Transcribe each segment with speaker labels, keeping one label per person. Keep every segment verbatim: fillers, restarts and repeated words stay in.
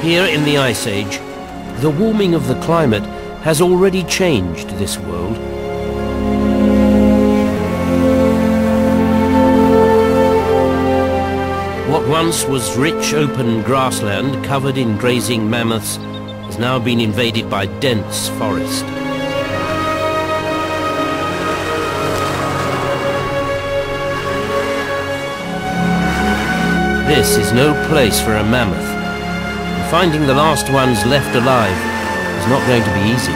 Speaker 1: Here in the Ice Age, the warming of the climate has already changed this world. What once was rich open grassland covered in grazing mammoths has now been invaded by dense forest. This is no place for a mammoth, and finding the last ones left alive is not going to be easy.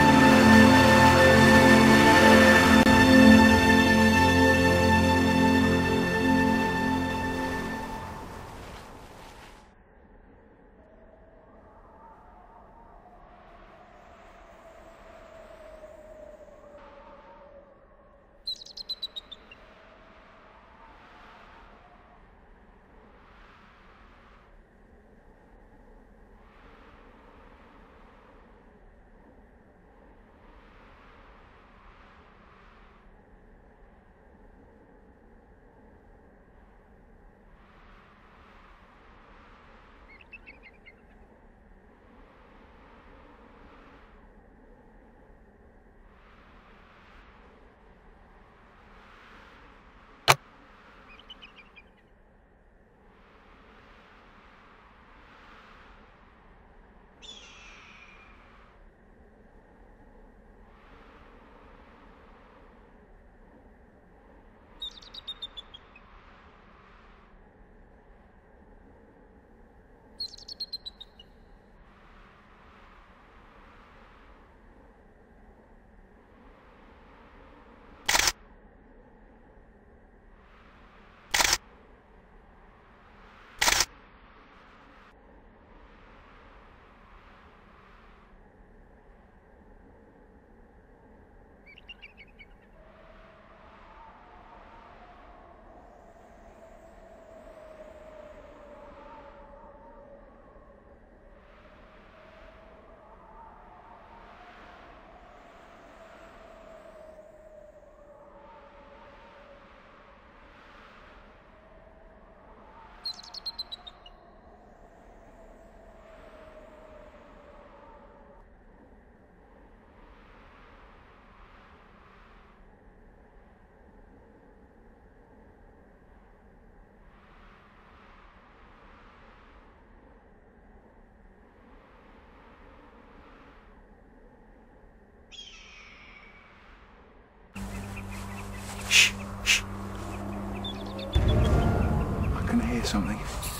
Speaker 2: Something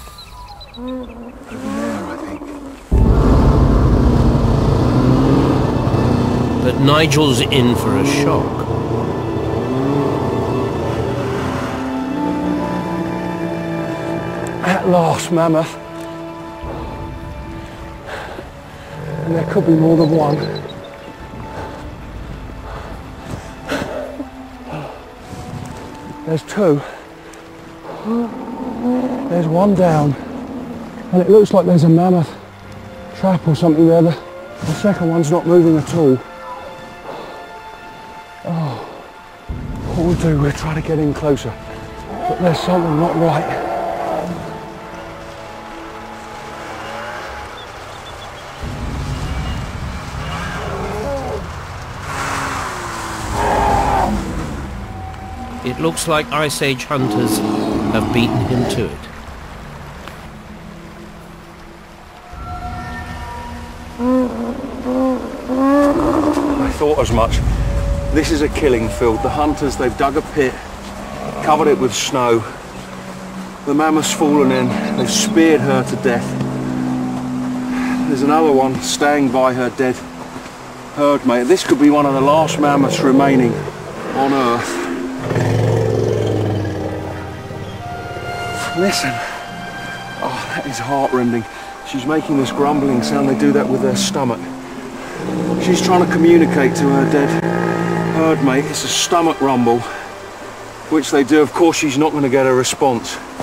Speaker 2: over there, I think.
Speaker 1: But Nigel's in for a shock.
Speaker 2: At last, Mammoth. And there could be more than one. There's two. There's one down, and it looks like there's a mammoth trap or something there. The, the second one's not moving at all. Oh, what we'll do, we'll try to get in closer, but there's something not right.
Speaker 1: It looks like Ice Age hunters have beaten him to it.
Speaker 2: I thought as much. This is a killing field. The hunters, they've dug a pit, covered it with snow. The mammoth's fallen in, they've speared her to death. There's another one staying by her dead herd mate. This could be one of the last mammoths remaining on Earth. Listen. Oh, that is heartrending. She's making this grumbling sound. They do that with their stomach. She's trying to communicate to her dead herd mate. It's a stomach rumble, which they do. Of course, she's not going to get a response.